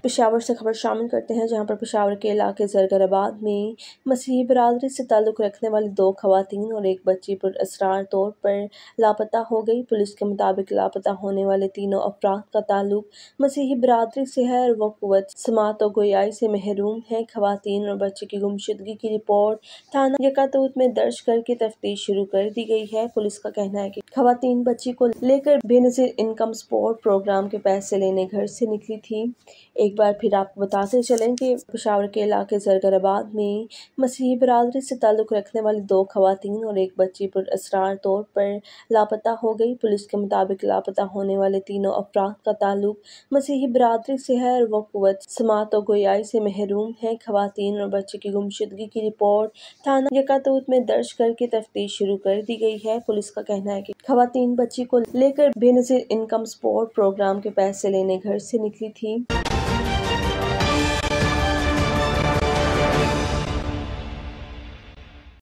पेशावर से खबर शामिल करते हैं, जहां पर पेशावर के इलाके जरगराबाद में मसीही बिरादरी से ताल्लुक़ रखने वाली 2 ख़वातीन और एक बच्ची पुरअसरार तौर पर लापता हो गई। पुलिस के मुताबिक लापता होने वाले तीनों अफराद का ताल्लुक मसीही बिरादरी से है और वो क़ुव्वत समात और गोयाई से महरूम हैं। ख़वातीन और बच्चे की गुमशुदगी की रिपोर्ट थाना यकातूत में दर्ज करके तफ्तीश शुरू कर दी गई है। पुलिस का कहना है कि ख़वातीन बच्ची को लेकर बेनज़ीर इनकम सपोर्ट प्रोग्राम के पैसे लेने घर से निकली थी। एक बार फिर आपको बताते चलें कि पेशावर के इलाके जरगराबाद में मसीही बिरादरी से ताल्लुक़ रखने वाली 2 ख़वातीन और एक बच्ची पुरअसरार तौर पर लापता हो गई। पुलिस के मुताबिक लापता होने वाले तीनों अफराद का ताल्लुक मसीही बिरादरी से है और वो क़ुव्वत समात और गोयाई से महरूम हैं। ख़वातीन और बच्चे की गुमशुदगी की रिपोर्ट थाना यकातूत में दर्ज करके तफ्तीश शुरू कर दी गई है। पुलिस का कहना है कि ख़वातीन बच्ची को लेकर बेनज़ीर इनकम सपोर्ट प्रोग्राम के पैसे लेने घर से निकली थी।